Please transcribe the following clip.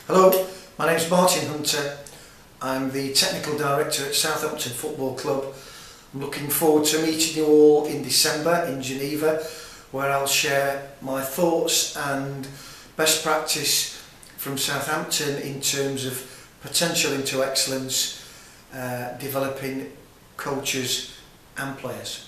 Hello, my name is Martin Hunter. I'm the Technical Director at Southampton Football Club. I'm looking forward to meeting you all in December in Geneva, where I'll share my thoughts and best practice from Southampton in terms of potential into excellence, developing coaches and players.